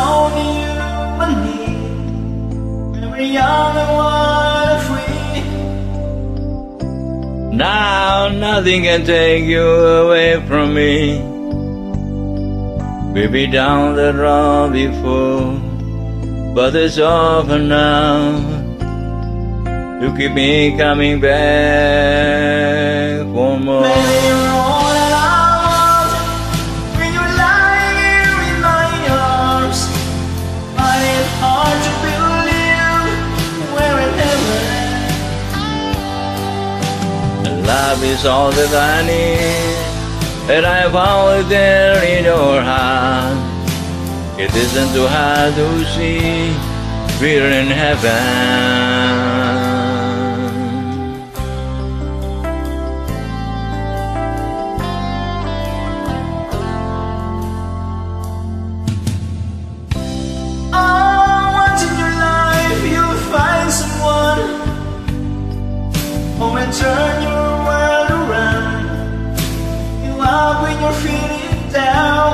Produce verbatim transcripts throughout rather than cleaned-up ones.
only you and me. We were young and wild and free. Now nothing can take you away from me. We've been down that road before, but it's over now. You keep me coming back for more. Baby, you're all that I want. When you're lying here in my arms, find it hard to believe we're in heaven. Love is all that I need, and I found it there in your heart. It isn't too hard to see, we're in heaven. Oh, and turn your world around. You up when you're feeling down.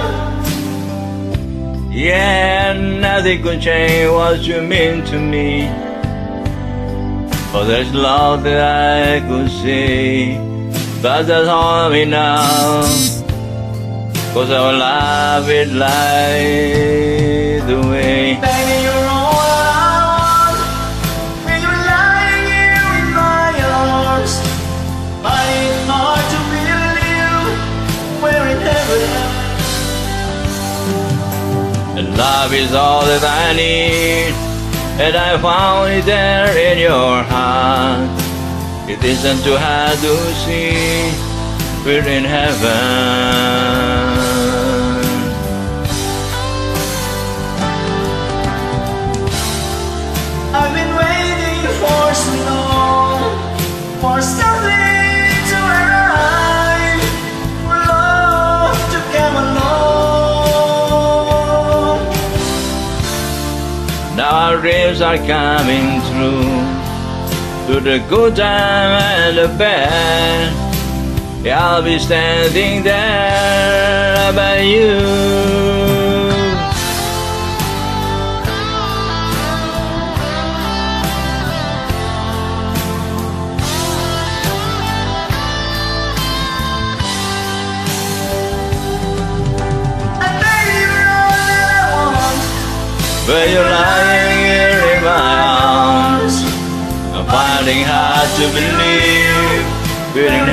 Yeah, nothing could change what you mean to me. For there's love that I could see, but that's all me now. Cause our love is light the way. Baby, you're all I want. When you're lying here in my arms, find it hard to believe we're in heaven. And love is all that I need, and I found it there in your heart. It isn't too hard to see, we're in heaven. I've been waiting for so long, for something to arrive, for love to come along. Now our dreams are coming true, through the good time and the bad. Yeah, I'll be standing there by you. When you're lying here in my arms, I'm finding hard to believe we're in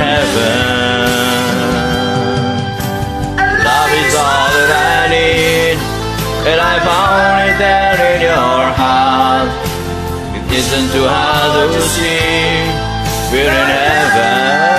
heaven. Love is all that I need, and I found it there in your heart. It isn't too hard to see, we're in heaven.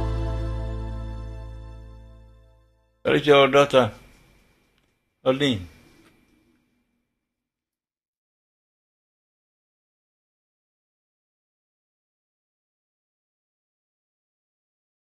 Where is your daughter, Odin?